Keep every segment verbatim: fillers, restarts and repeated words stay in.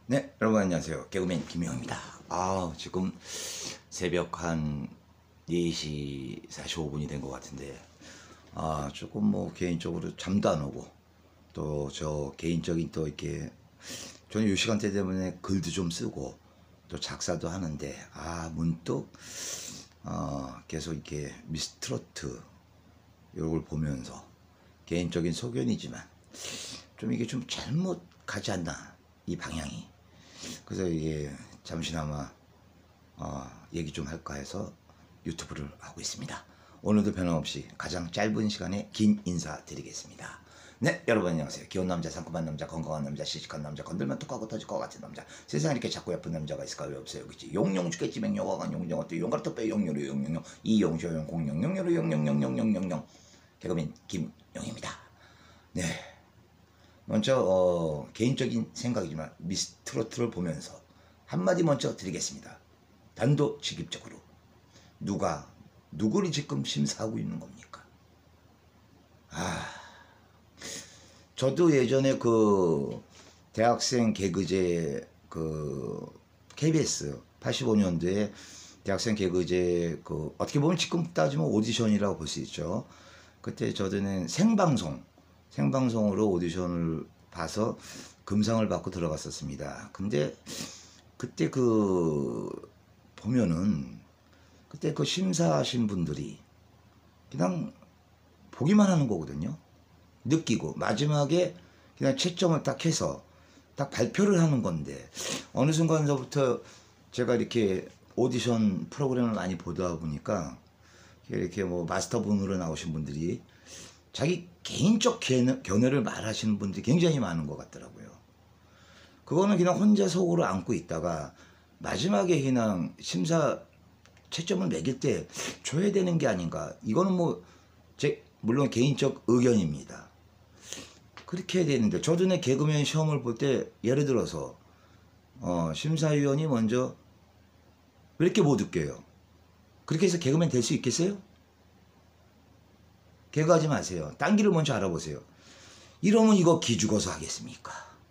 네, 여러분 안녕하세요. 개그맨 김영입니다. 아, 지금 새벽 한 네 시 사십오 분이 된 것 같은데, 아, 조금 뭐 개인적으로 잠도 안 오고, 또 저 개인적인 또 이렇게, 저는 이 시간대 때문에 글도 좀 쓰고, 또 작사도 하는데, 아, 문득, 어, 계속 이렇게 미스트로트, 이런 걸 보면서, 개인적인 소견이지만, 좀 이게 좀 잘못 가지 않나, 이 방향이. 그래서 이게 잠시나마 어, 얘기 좀 할까 해서 유튜브를 하고 있습니다. 오늘도 변함없이 가장 짧은 시간에 긴 인사 드리겠습니다. 네, 여러분 안녕하세요. 귀여운 남자, 상큼한 남자, 건강한 남자, 시식한 남자, 건들면 톡하고 터질 것 같은 남자. 세상에 이렇게 작고 예쁜 남자가 있을까? 왜 없어요? 그치? 용용 죽겠지 맹여와간 용정 또 용가르토 빼 용요로 용용용 이용쇼용 공용용요로 용용용용용용용 개그맨 김용입니다. 네. 먼저 어, 개인적인 생각이지만 미스트로트를 보면서 한마디 먼저 드리겠습니다. 단도직입적으로 누가 누구를 지금 심사하고 있는 겁니까? 아, 저도 예전에 그 대학생 개그제 그 케이비에스 팔십오 년도에 대학생 개그제 그 어떻게 보면 지금 따지면 오디션이라고 볼 수 있죠. 그때 저는 생방송 생방송으로 오디션을 봐서 금상을 받고 들어갔었습니다. 근데 그때 그 보면은 그때 그 심사하신 분들이 그냥 보기만 하는 거거든요. 느끼고 마지막에 그냥 채점을 딱 해서 딱 발표를 하는 건데, 어느 순간서부터 제가 이렇게 오디션 프로그램을 많이 보다 보니까 이렇게 뭐 마스터분으로 나오신 분들이 자기 개인적 견해를 말하시는 분들이 굉장히 많은 것 같더라고요. 그거는 그냥 혼자 속으로 안고 있다가 마지막에 그냥 심사 채점을 매길 때 줘야 되는 게 아닌가. 이거는 뭐 제 물론 개인적 의견입니다. 그렇게 해야 되는데, 저도 내 개그맨 시험을 볼 때 예를 들어서 어, 심사위원이 먼저 왜 이렇게 못 웃겨요? 그렇게 해서 개그맨 될 수 있겠어요? 개그하지 마세요. 딴 길을 먼저 알아보세요. 이러면 이거 기죽어서 하겠습니까?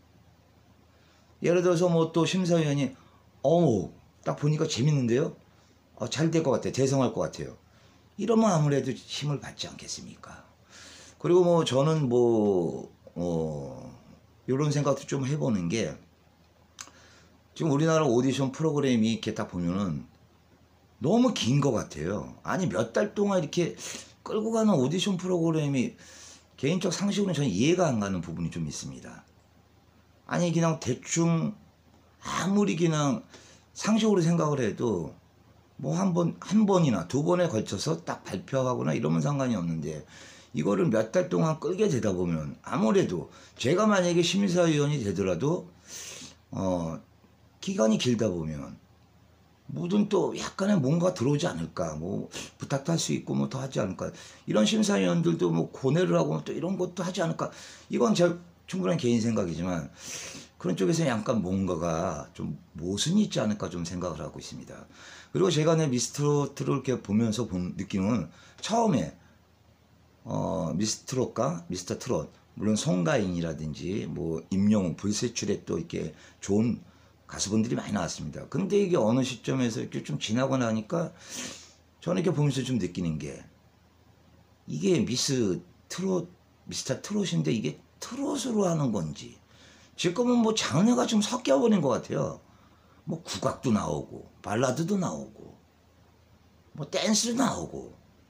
예를 들어서 뭐 또 심사위원이 어우 딱 보니까 재밌는데요? 어, 잘 될 것 같아요. 대성할 것 같아요. 이러면 아무래도 힘을 받지 않겠습니까? 그리고 뭐 저는 뭐 어, 이런 생각도 좀 해보는 게, 지금 우리나라 오디션 프로그램이 이렇게 딱 보면은 너무 긴 것 같아요. 아니 몇 달 동안 이렇게 끌고 가는 오디션 프로그램이 개인적 상식으로는 저는 이해가 안 가는 부분이 좀 있습니다. 아니 그냥 대충 아무리 그냥 상식으로 생각을 해도 뭐 한 번, 한 번이나 두 번에 걸쳐서 딱 발표하거나 이러면 상관이 없는데, 이거를 몇 달 동안 끌게 되다 보면 아무래도 제가 만약에 심사위원이 되더라도 어 기간이 길다 보면 뭐든 또 약간의 뭔가 들어오지 않을까, 뭐 부탁도 할 수 있고 뭐 더 하지 않을까, 이런 심사위원들도 뭐 고뇌를 하고 또 이런 것도 하지 않을까. 이건 제 충분한 개인 생각이지만 그런 쪽에서 약간 뭔가가 좀 모순이 있지 않을까 좀 생각을 하고 있습니다. 그리고 제가 내 미스트롯을 이렇게 보면서 본 느낌은, 처음에 어 미스트롯과 미스터 트롯, 물론 송가인이라든지 뭐 임영웅, 불세출에 또 이렇게 좋은 가수분들이 많이 나왔습니다. 근데 이게 어느 시점에서 이렇게 좀 지나고 나니까 저는 이렇게 보면서 좀 느끼는 게, 이게 미스 트롯, 미스터 트롯인데 이게 트롯으로 하는 건지, 지금은 뭐 장르가 좀 섞여버린 것 같아요. 뭐 국악도 나오고 발라드도 나오고 뭐 댄스도 나오고.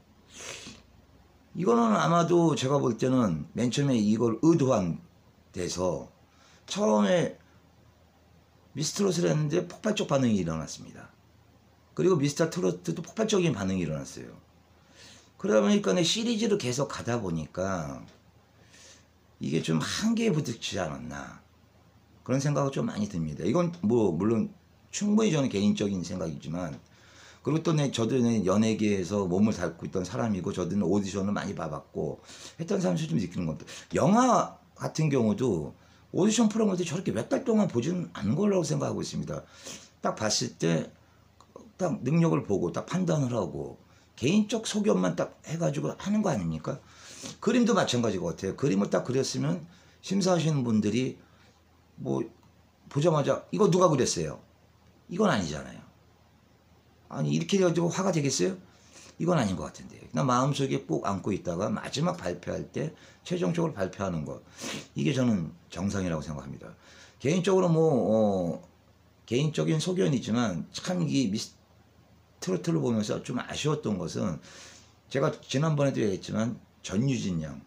이거는 아마도 제가 볼 때는 맨 처음에 이걸 의도한 데서 처음에 미스트롯을 했는데 폭발적 반응이 일어났습니다. 그리고 미스터 트로트도 폭발적인 반응이 일어났어요. 그러다 보니까 시리즈로 계속 가다 보니까 이게 좀 한계에 부딪히지 않았나, 그런 생각이 좀 많이 듭니다. 이건 뭐 물론 충분히 저는 개인적인 생각이지만, 그리고 또 내 저도 연예계에서 몸을 닳고 있던 사람이고, 저도 오디션을 많이 봐봤고 했던 사람들이 좀 느끼는 겁니다. 영화 같은 경우도 오디션 프로그램을 저렇게 몇 달 동안 보지는 않은 걸로 생각하고 있습니다. 딱 봤을 때 딱 능력을 보고 딱 판단을 하고 개인적 소견만 딱 해가지고 하는 거 아닙니까? 그림도 마찬가지 것 같아요. 그림을 딱 그렸으면 심사하시는 분들이 뭐 보자마자 이거 누가 그랬어요? 이건 아니잖아요. 아니 이렇게 해가지고 화가 되겠어요? 이건 아닌 것 같은데. 그냥 마음속에 꼭 안고 있다가 마지막 발표할 때 최종적으로 발표하는 것. 이게 저는 정상이라고 생각합니다. 개인적으로 뭐 어, 개인적인 소견이지만 참 이 미스 트로트를 보면서 좀 아쉬웠던 것은 제가 지난번에도 얘기했지만 전유진 양.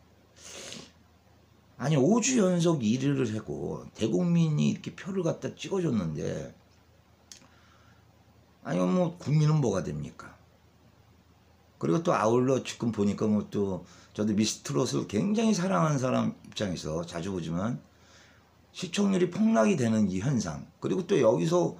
아니 오 주 연속 일 위를 하고 대국민이 이렇게 표를 갖다 찍어줬는데 아니 뭐 국민은 뭐가 됩니까? 그리고 또 아울러 지금 보니까 뭐 또 저도 미스트롯을 굉장히 사랑하는 사람 입장에서 자주 보지만 시청률이 폭락이 되는 이 현상, 그리고 또 여기서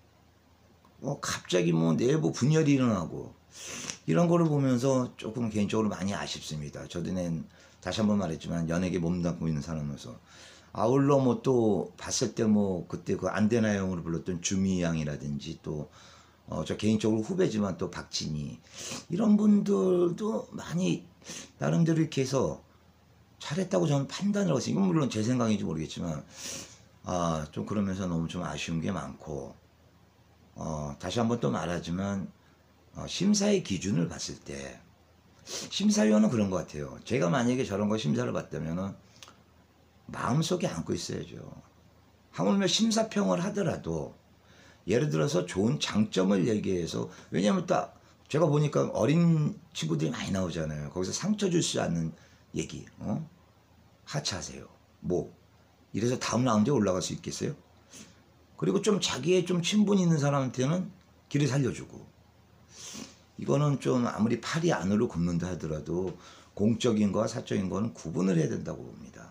뭐 갑자기 뭐 내부 분열이 일어나고 이런 거를 보면서 조금 개인적으로 많이 아쉽습니다. 저도는 다시 한번 말했지만 연예계 몸담고 있는 사람으로서 아울러 뭐 또 봤을 때 뭐 그때 그 안되나용으로 불렀던 주미 양이라든지 또 어 저 개인적으로 후배지만 또 박진희 이런 분들도 많이 나름대로 이렇게 해서 잘했다고 저는 판단을 하고 있어요. 이건 물론 제 생각인지 모르겠지만 아 좀 그러면서 너무 좀 아쉬운 게 많고 어 다시 한번 또 말하지만 어 심사의 기준을 봤을 때 심사위원은 그런 것 같아요. 제가 만약에 저런 거 심사를 받다면은 마음속에 안고 있어야죠. 하물며 심사평을 하더라도 예를 들어서 좋은 장점을 얘기해서, 왜냐면 딱 제가 보니까 어린 친구들이 많이 나오잖아요. 거기서 상처 줄 수 않는 얘기, 어? 하차하세요. 뭐 이래서 다음 라운드에 올라갈 수 있겠어요? 그리고 좀 자기의 좀 친분 있는 사람한테는 길을 살려주고, 이거는 좀 아무리 팔이 안으로 굽는다 하더라도 공적인 거와 사적인 거는 구분을 해야 된다고 봅니다.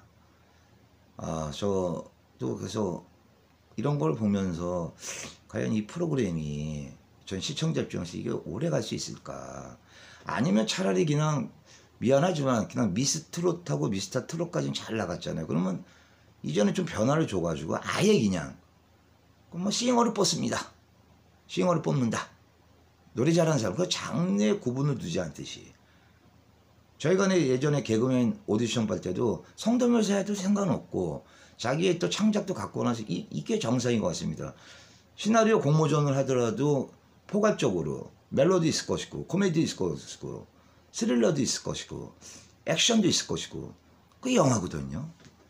아, 저도 그래서 이런 걸 보면서 과연 이 프로그램이 전 시청자 입장에서 이게 오래 갈 수 있을까? 아니면 차라리 그냥 미안하지만 그냥 미스트롯하고 미스터 트롯까지는 잘 나갔잖아요. 그러면 이전에 좀 변화를 줘가지고 아예 그냥 그럼 뭐 싱어를 뽑습니다. 싱어를 뽑는다. 노래 잘하는 사람, 그 장르의 구분을 두지 않듯이. 저희가 예전에 개그맨 오디션 볼 때도 성대모사 해도 상관없고 자기의 또 창작도 갖고 나서 이, 이게 정상인 것 같습니다. 시나리오 공모전을 하더라도 포괄적으로 멜로디 있을 것이고 코미디 있을 것이고 스릴러도 있을 것이고 액션도 있을 것이고 그게 영화거든요.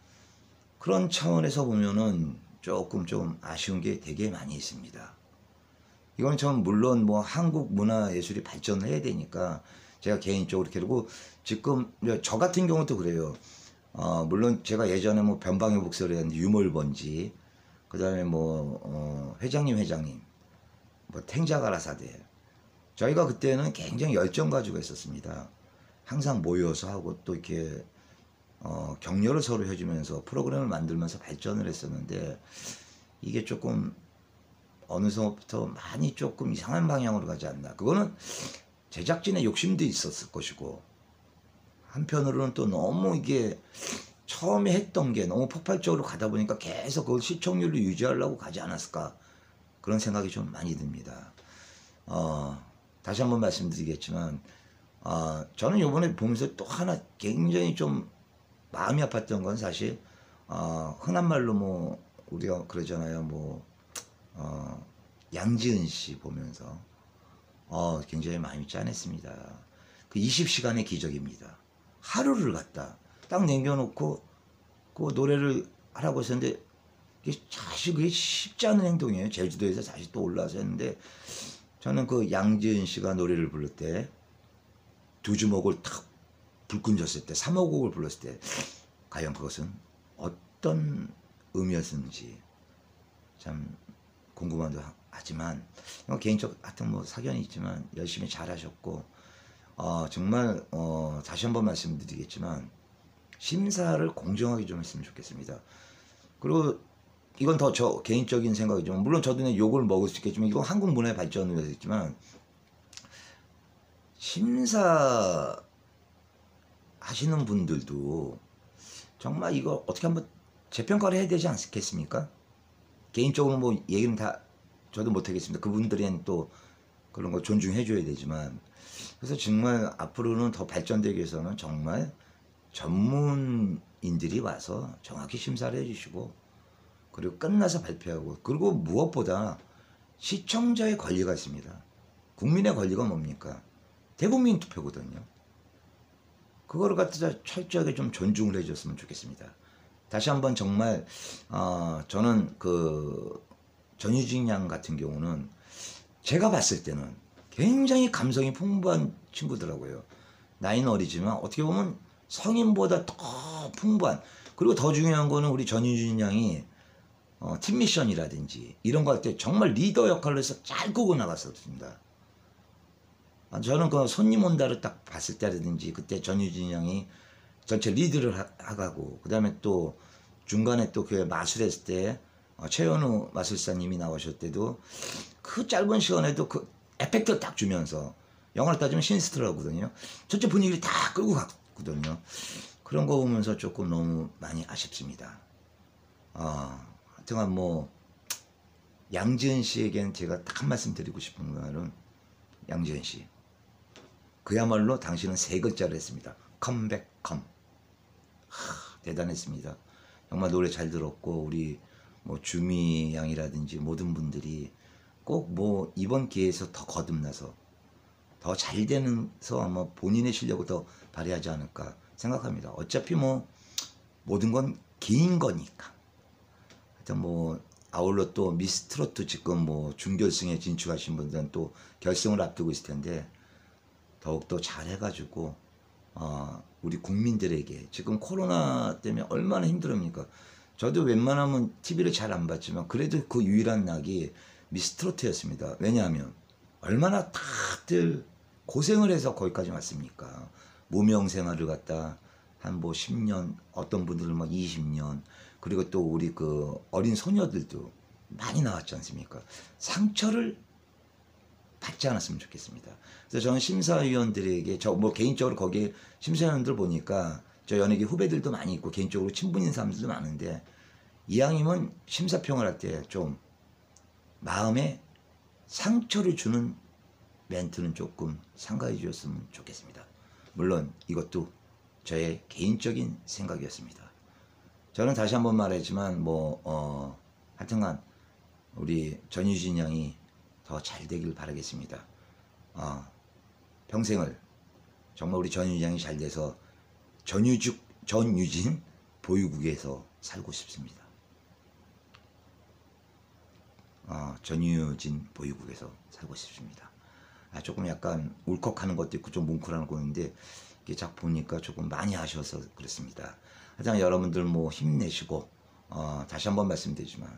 그런 차원에서 보면은 조금 좀 아쉬운 게 되게 많이 있습니다. 이건 전 물론 뭐 한국 문화 예술이 발전을 해야 되니까 제가 개인적으로 그리고 지금 저 같은 경우도 그래요. 어 물론 제가 예전에 뭐 변방의 복서를 했는데 유물번지, 그 다음에 뭐 어 회장님 회장님 뭐 탱자가라사대, 저희가 그때는 굉장히 열정 가지고 했었습니다. 항상 모여서 하고 또 이렇게 어 격려를 서로 해주면서 프로그램을 만들면서 발전을 했었는데 이게 조금 어느서부터 많이 조금 이상한 방향으로 가지 않나. 그거는 제작진의 욕심도 있었을 것이고 한편으로는 또 너무 이게 처음에 했던 게 너무 폭발적으로 가다 보니까 계속 그걸 시청률을 유지하려고 가지 않았을까, 그런 생각이 좀 많이 듭니다. 어, 다시 한번 말씀드리겠지만 어, 저는 이번에 보면서 또 하나 굉장히 좀 마음이 아팠던 건 사실 어, 흔한 말로 뭐 우리가 그러잖아요. 뭐 어, 양지은 씨 보면서 어, 굉장히 마음이 짠했습니다. 그 이십 시간의 기적입니다. 하루를 갖다 딱 남겨놓고 그 노래를 하라고 했었는데 이게 사실 그게 쉽지 않은 행동이에요. 제주도에서 다시 또 올라와서 했는데 저는 그 양지은 씨가 노래를 부를 때 두 주먹을 탁 불끈 졌을 때 삼 호곡을 불렀을 때 과연 그것은 어떤 의미였는지 참 궁금하기도 하지만 개인적 하여튼 뭐 사견이 있지만 열심히 잘하셨고 어, 정말 어, 다시 한번 말씀드리겠지만 심사를 공정하게 좀 했으면 좋겠습니다. 그리고 이건 더 저 개인적인 생각이지만 물론 저도 욕을 먹을 수 있겠지만 이건 한국 문화의 발전을 위해서 있지만 심사 하시는 분들도 정말 이거 어떻게 한번 재평가를 해야 되지 않겠습니까? 개인적으로 뭐 얘기는 다 저도 못하겠습니다. 그분들은 또 그런 거 존중해 줘야 되지만, 그래서 정말 앞으로는 더 발전되기 위해서는 정말 전문인들이 와서 정확히 심사를 해주시고 그리고 끝나서 발표하고, 그리고 무엇보다 시청자의 권리가 있습니다. 국민의 권리가 뭡니까? 대국민 투표거든요. 그거를 갖다 철저하게 좀 존중을 해줬으면 좋겠습니다. 다시 한번 정말 어, 저는 그 전유진 양 같은 경우는 제가 봤을 때는 굉장히 감성이 풍부한 친구더라고요. 나이는 어리지만 어떻게 보면 성인보다 더 풍부한, 그리고 더 중요한 거는 우리 전유진 양이 어, 팀 미션이라든지 이런 거 할 때 정말 리더 역할로 해서 잘 끌고 나갔었습니다. 아, 저는 그 손님 온다를 딱 봤을 때라든지 그때 전유진 양이 전체 리드를 하, 하고, 그 다음에 또 중간에 또 그 마술했을 때 어, 최현우 마술사님이 나오실 때도 그 짧은 시간에도 그 에펙트를 딱 주면서, 영화를 따지면 신스트라거든요. 전체 분위기를 다 끌고 갔거든요. 그런 거 보면서 조금 너무 많이 아쉽습니다. 어, 하여튼간 뭐 양지은 씨에겐 제가 딱 한 말씀 드리고 싶은 거는, 양지은 씨 그야말로 당신은 세 글자를 했습니다. 컴백 컴. 하, 대단했습니다. 정말 노래 잘 들었고, 우리 뭐 주미 양이라든지 모든 분들이 꼭 뭐 이번 기회에서 더 거듭나서 더 잘 되면서 아마 본인의 실력을 더 발휘하지 않을까 생각합니다. 어차피 뭐 모든 건 긴 거니까. 하여튼 뭐 아울러 또 미스트롯도 지금 뭐 준결승에 진출하신 분들은 또 결승을 앞두고 있을 텐데, 더욱더 잘해가지고 어, 우리 국민들에게, 지금 코로나 때문에 얼마나 힘들합니까? 저도 웬만하면 티비를 잘 안 봤지만 그래도 그 유일한 낙이 미스트롯이었습니다. 왜냐하면 얼마나 다들 고생을 해서 거기까지 왔습니까? 무명 생활을 갖다 한 뭐 십 년, 어떤 분들은 뭐 이십 년, 그리고 또 우리 그 어린 소녀들도 많이 나왔지 않습니까? 상처를 받지 않았으면 좋겠습니다. 그래서 저는 심사위원들에게, 저 뭐 개인적으로 거기에 심사위원들 보니까 저 연예계 후배들도 많이 있고 개인적으로 친분인 사람들도 많은데, 이왕이면 심사평을 할 때 좀 마음에 상처를 주는 멘트는 조금 삼가해 주셨으면 좋겠습니다. 물론 이것도 저의 개인적인 생각이었습니다. 저는 다시 한번 말하지만 뭐 어, 하여튼간 우리 전유진 양이 더 잘 되길 바라겠습니다. 어, 평생을 정말 우리 전유진 양이 잘 돼서 전유죽, 전유진 보유국에서 살고 싶습니다. 어, 전유진 보유국에서 살고 싶습니다. 아, 조금 약간 울컥하는 것도 있고 좀 뭉클한 거 있는데, 이게 작 보니까 조금 많이 아쉬워서 그렇습니다. 하여튼 여러분들 뭐 힘내시고, 어, 다시 한번 말씀드리지만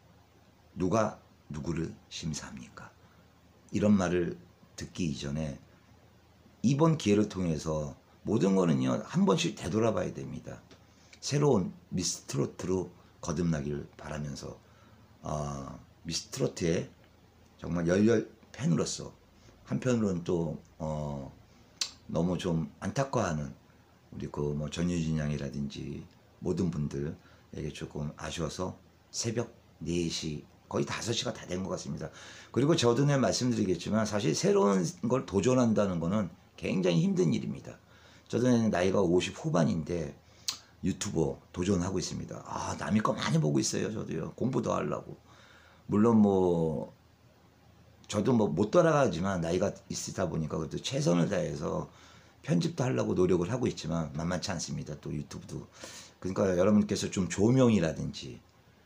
누가 누구를 심사합니까? 이런 말을 듣기 이전에 이번 기회를 통해서 모든 거는요 한 번씩 되돌아봐야 됩니다. 새로운 미스트롯으로 거듭나기를 바라면서 어, 미스트롯의 정말 열렬 팬으로서, 한편으로는 또 어, 너무 좀 안타까워하는 우리 그 뭐 전유진 양이라든지 모든 분들에게 조금 아쉬워서 새벽 네 시 거의 다섯 시가 다 된 것 같습니다. 그리고 저도 내 말씀드리겠지만 사실 새로운 걸 도전한다는 거는 굉장히 힘든 일입니다. 저도 나이가 오십 후반인데 유튜버 도전하고 있습니다. 아, 남의 거 많이 보고 있어요. 저도요. 공부도 하려고. 물론 뭐 저도 뭐 못 따라가지만 나이가 있다 보니까 그래도 최선을 다해서 편집도 하려고 노력을 하고 있지만 만만치 않습니다. 또 유튜브도. 그러니까 여러분께서 좀 조명이라든지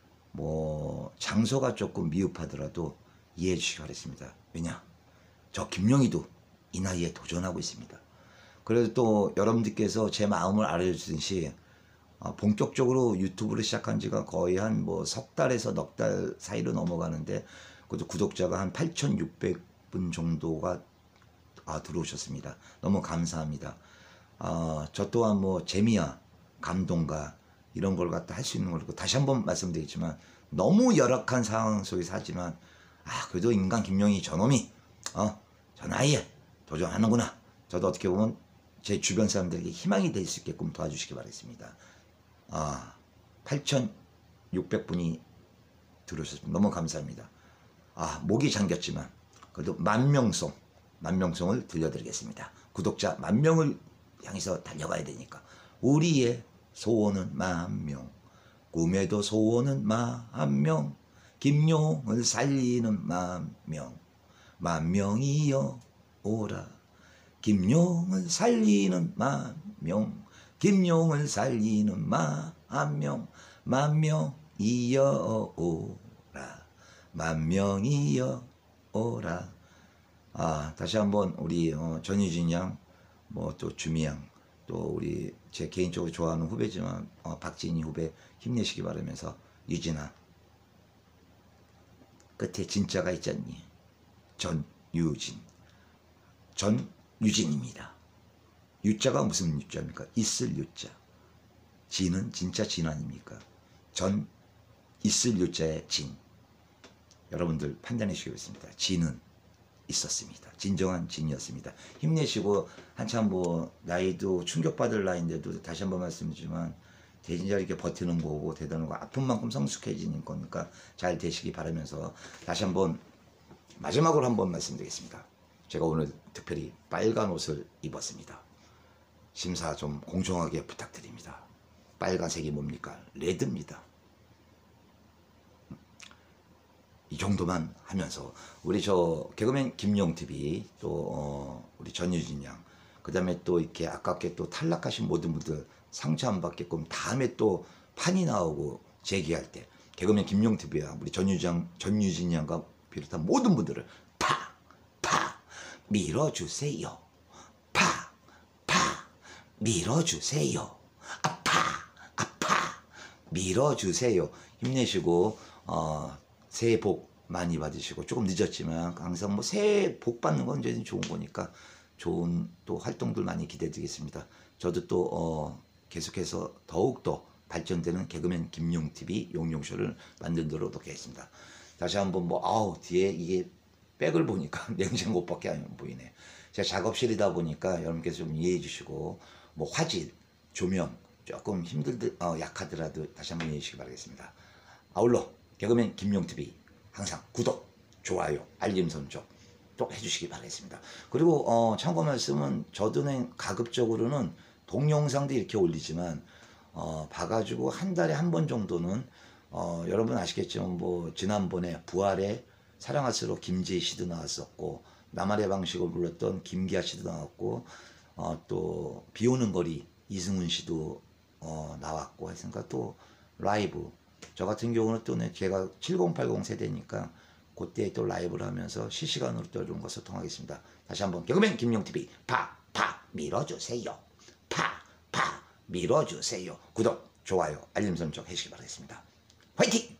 뭐 장소가 조금 미흡하더라도 이해해 주시기 바랍니다. 왜냐? 저 김용희도 이 나이에 도전하고 있습니다. 그래도 또 여러분들께서 제 마음을 알아주듯이 어, 본격적으로 유튜브를 시작한 지가 거의 한 뭐 석 달에서 넉 달 사이로 넘어가는데, 그것도 구독자가 한 팔천육백 분 정도가 아, 들어오셨습니다. 너무 감사합니다. 어, 저 또한 뭐 재미와 감동과 이런 걸 갖다 할 수 있는 걸 다시 한번 말씀드리지만 너무 열악한 상황 속에서 하지만, 아, 그래도 인간 김용희 저놈이 어, 저 나이에 도전하는구나. 저도 어떻게 보면 제 주변 사람들에게 희망이 될 수 있게끔 도와주시기 바라겠습니다. 아, 팔천육백 분이 들어오셨습니다. 너무 감사합니다. 아, 목이 잠겼지만 그래도 만명송, 만명송을 들려드리겠습니다. 구독자 만명을 향해서 달려가야 되니까 우리의 소원은 만명. 꿈에도 소원은 만명, 김용을 살리는 만명, 만명이여 오라. 김용을 살리는 만명, 김용을 살리는 만명, 만명이여 오라. 만명이여 오라. 아, 다시 한번 우리 어, 전유진 양, 뭐 또 주미 양, 또 우리 제 개인적으로 좋아하는 후배지만 어, 박진희 후배 힘내시기 바라면서, 유진아, 끝에 진짜가 있잖니. 전유진, 전유진입니다. 유자가 무슨 유자입니까? 있을 유자. 진은 진짜 진 아닙니까? 전 있을 유자의 진. 여러분들 판단해 주시겠습니다. 진은 있었습니다. 진정한 진이었습니다. 힘내시고, 한참 뭐 나이도 충격받을 나이인데도 다시 한번 말씀드리지만 대진자 이렇게 버티는 거고 대단한 거, 아픈 만큼 성숙해지는 거니까 잘 되시기 바라면서, 다시 한번 마지막으로 한번 말씀드리겠습니다. 제가 오늘 특별히 빨간 옷을 입었습니다. 심사 좀 공정하게 부탁드립니다. 빨간색이 뭡니까? 레드입니다. 이 정도만 하면서 우리 저 개그맨 김용티비, 또 어 우리 전유진 양, 그 다음에 또 이렇게 아깝게 또 탈락하신 모든 분들 상처 안 받게끔 다음에 또 판이 나오고 재기할 때 개그맨 김용티비와 우리 전유진, 전유진 양과 비롯한 모든 분들을 파! 파! 밀어주세요. 파! 파! 밀어주세요. 아파! 아파! 밀어주세요. 힘내시고 어 새해 복 많이 받으시고, 조금 늦었지만 항상 뭐 새해 복 받는 건 언제든 좋은 거니까 좋은 또 활동들 많이 기대드리겠습니다. 저도 또 어 계속해서 더욱더 발전되는 개그맨 김용티비 용용쇼를 만들도록 하겠습니다. 다시 한번 뭐 아우 뒤에 이게 백을 보니까 냉장고밖에 안 보이네. 제가 작업실이다 보니까 여러분께서 좀 이해해 주시고, 뭐 화질, 조명 조금 힘들드 어, 약하더라도 다시 한번 이해해 주시기 바라겠습니다. 아울러 개그맨 김용티비 항상 구독, 좋아요, 알림 설정 또 해주시기 바라겠습니다. 그리고 어, 참고 말씀은, 저도는 가급적으로는 동영상도 이렇게 올리지만 어, 봐가지고 한 달에 한 번 정도는 어, 여러분 아시겠지만 뭐 지난번에 부활의 사랑할수록 김지혜 씨도 나왔었고, 나만의 방식을 불렀던 김기아 씨도 나왔고, 어, 또 비오는 거리 이승훈 씨도 어, 나왔고 했으니까, 또 라이브 저 같은 경우는 또 제가 칠십 팔십 세대니까 그때 또 라이브를 하면서 실시간으로 또 이런 거 소통하겠습니다. 다시 한번 개그맨 김용티비 파! 파! 밀어주세요. 파! 파! 밀어주세요. 구독, 좋아요, 알림 설정 해주시기 바라겠습니다. 화이팅!